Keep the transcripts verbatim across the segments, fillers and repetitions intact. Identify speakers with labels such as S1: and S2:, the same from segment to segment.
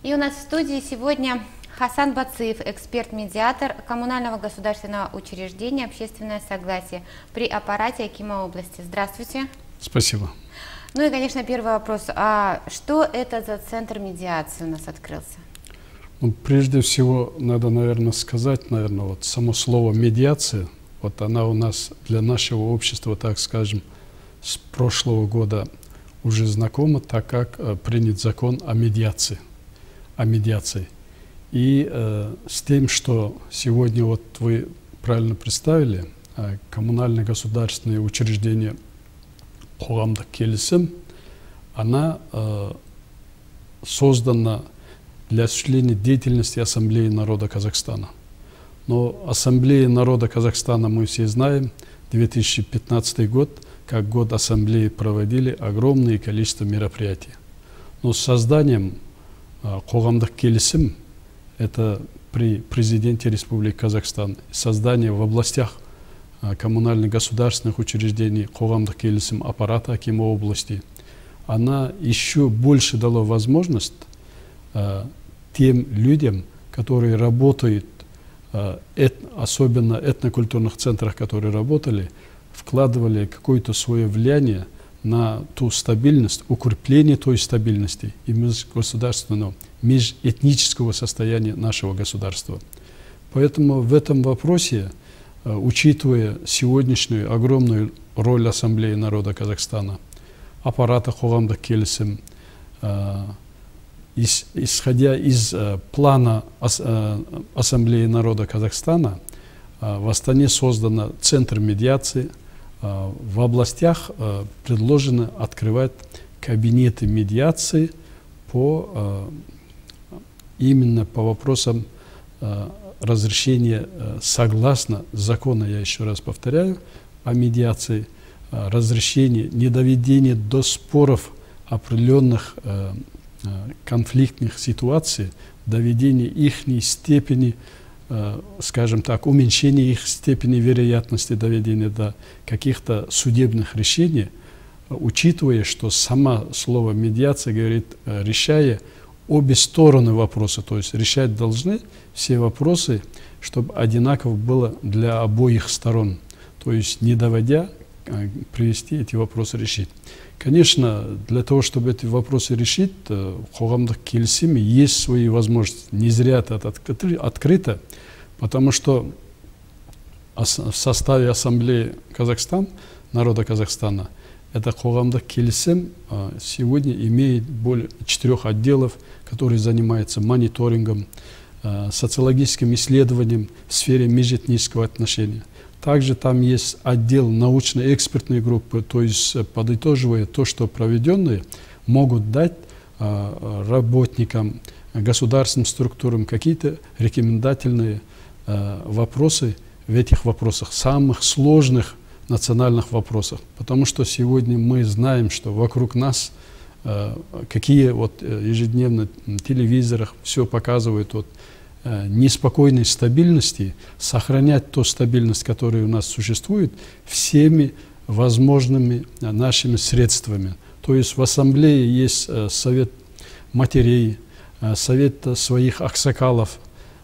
S1: И у нас в студии сегодня Хасан Бациев, эксперт-медиатор коммунального государственного учреждения «Общественное согласие» при аппарате Акима области. Здравствуйте.
S2: Спасибо.
S1: Ну и, конечно, первый вопрос. А что это за центр медиации у нас открылся?
S2: Ну, прежде всего, надо, наверное, сказать, наверное, вот само слово «медиация», вот она у нас для нашего общества, так скажем, с прошлого года уже знакома, так как э, принят закон о медиации. О медиации. И э, с тем, что сегодня вот вы правильно представили, э, коммунальное государственное учреждение «Қоғамдық келісім», она э, создана для осуществления деятельности Ассамблеи народа Казахстана. Но Ассамблея народа Казахстана, мы все знаем, две тысячи пятнадцатый год, как год Ассамблеи, проводили огромное количество мероприятий. Но с созданием «Қоғамдық келісім», это при президенте Республики Казахстан, создание в областях коммунальных государственных учреждений «Қоғамдық келісім» аппарата Акима области, она еще больше дала возможность э, тем людям, которые работают, э, эт, особенно в этнокультурных центрах, которые работали, вкладывали какое-то свое влияние на ту стабильность, укрепление той стабильности и межгосударственного, межэтнического состояния нашего государства. Поэтому в этом вопросе, учитывая сегодняшнюю огромную роль Ассамблеи народа Казахстана, аппарата «Қоғамдық келісім», исходя из плана Ассамблеи народа Казахстана, в Астане создана центр медиации. В областях предложено открывать кабинеты медиации по, именно по вопросам разрешения согласно закону, я еще раз повторяю, о медиации, разрешения, недоведения до споров определенных конфликтных ситуаций, доведения их степени, скажем так, уменьшение их степени вероятности доведения до каких-то судебных решений, учитывая, что сама слово медиация говорит, решая обе стороны вопроса, то есть решать должны все вопросы, чтобы одинаково было для обоих сторон, то есть не доводя, привести эти вопросы решить. Конечно, для того, чтобы эти вопросы решить, в «Қоғамдық келісім» есть свои возможности. Не зря это открыто, потому что в составе Ассамблеи Казахстан, народа Казахстана, это «Қоғамдық келісім» сегодня имеет более четырех отделов, которые занимаются мониторингом, социологическим исследованием в сфере межэтнического отношения. Также там есть отдел научно-экспертной группы, то есть подытоживая то, что проведенные могут дать э, работникам, государственным структурам какие-то рекомендательные э, вопросы в этих вопросах, самых сложных национальных вопросах. Потому что сегодня мы знаем, что вокруг нас э, какие вот ежедневно на телевизорах все показывают вот, неспокойной стабильности, сохранять ту стабильность, которая у нас существует, всеми возможными нашими средствами. То есть в Ассамблее есть совет матерей, совет своих аксакалов,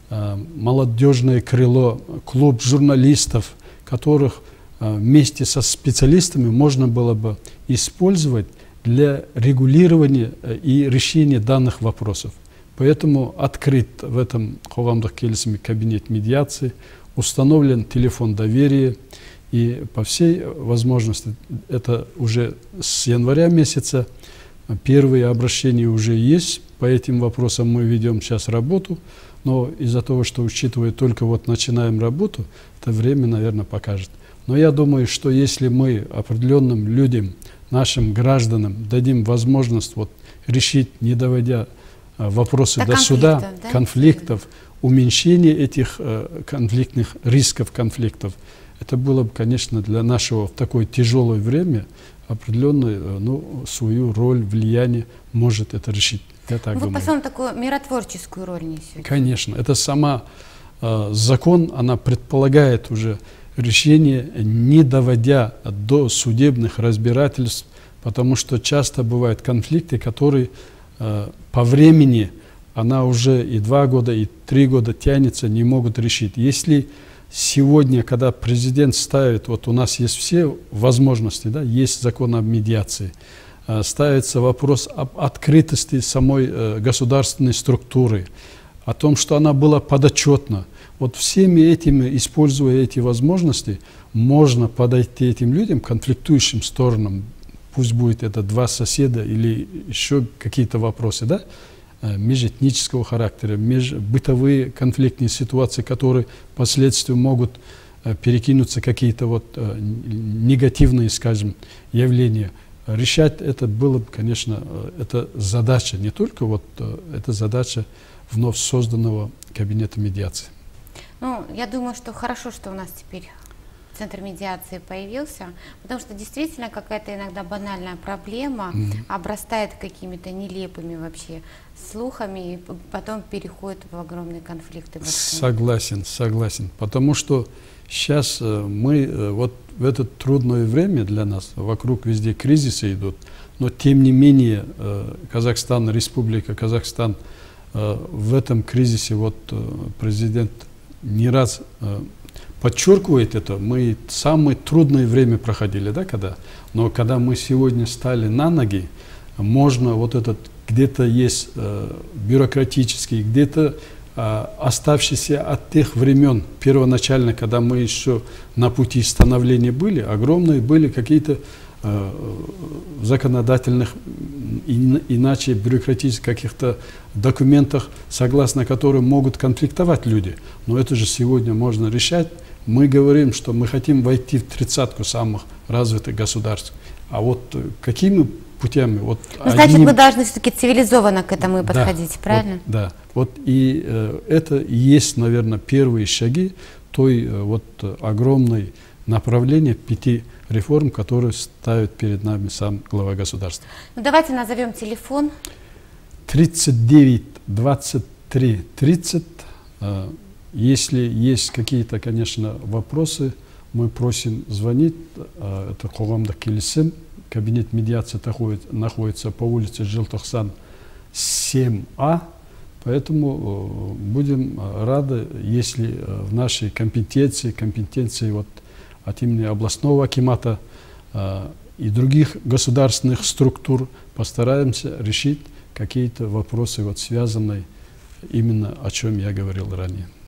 S2: молодежное крыло, клуб журналистов, которых вместе со специалистами можно было бы использовать для регулирования и решения данных вопросов. Поэтому открыт в этом «Қоғамдық келісім» кабинет медиации, установлен телефон доверия, и по всей возможности, это уже с января месяца, первые обращения уже есть, по этим вопросам мы ведем сейчас работу, но из-за того, что учитывая только вот начинаем работу, это время, наверное, покажет. Но я думаю, что если мы определенным людям, нашим гражданам дадим возможность вот решить, не доводя вопросы до, до суда, да? конфликтов, уменьшение этих э, конфликтных рисков конфликтов, это было бы, конечно, для нашего в такое тяжелое время определенную э, ну, свою роль, влияние может это решить. Я так
S1: Вы,
S2: думаю.
S1: по-своему, такую миротворческую роль несете?
S2: Конечно. Это сама э, закон, она предполагает уже решение, не доводя до судебных разбирательств, потому что часто бывают конфликты, которые э, по времени она уже и два года, и три года тянется, не могут решить. Если сегодня, когда президент ставит, вот у нас есть все возможности, да, есть закон об медиации, ставится вопрос об открытости самой государственной структуры, о том, что она была подотчетна. Вот всеми этими, используя эти возможности, можно подойти этим людям, конфликтующим сторонам, пусть будет это два соседа или еще какие-то вопросы, да, межэтнического характера, межбытовые конфликтные ситуации, которые впоследствии могут перекинуться какие-то вот негативные, скажем, явления. Решать это было бы, конечно, это задача, не только вот, это задача вновь созданного кабинета медиации.
S1: Ну, я думаю, что хорошо, что у нас теперь Центр медиации появился, потому что действительно какая-то иногда банальная проблема mm-hmm. обрастает какими-то нелепыми вообще слухами и потом переходит в огромные конфликты.
S2: Согласен, согласен. Потому что сейчас мы вот в это трудное время для нас, вокруг везде кризисы идут, но тем не менее Казахстан, Республика Казахстан в этом кризисе, вот президент не раз подчеркивает это, мы самое трудное время проходили, да, когда, но когда мы сегодня стали на ноги, можно вот этот, где-то есть э, бюрократический, где-то э, оставшийся от тех времен, первоначально, когда мы еще на пути становления были, огромные были какие-то э, законодательных, и, иначе бюрократических каких-то документах, согласно которым могут конфликтовать люди. Но это же сегодня можно решать. Мы говорим, что мы хотим войти в тридцатку самых развитых государств. А вот какими путями? Вот
S1: ну, значит, одним... мы должны все-таки цивилизованно к этому и
S2: да,
S1: подходить, правильно?
S2: Вот, да. Вот и э, это и есть, наверное, первые шаги той э, вот огромной направления пяти реформ, которые ставит перед нами сам глава государства.
S1: Ну, давайте назовем телефон.
S2: тридцать девять двадцать три тридцать. Э, Если есть какие-то, конечно, вопросы, мы просим звонить. Это Қоғамдық келісім. Кабинет медиации находится по улице Желтоқсан семь А. Поэтому будем рады, если в нашей компетенции, компетенции вот от имени областного акимата и других государственных структур постараемся решить какие-то вопросы, вот, связанные именно о чем я говорил ранее.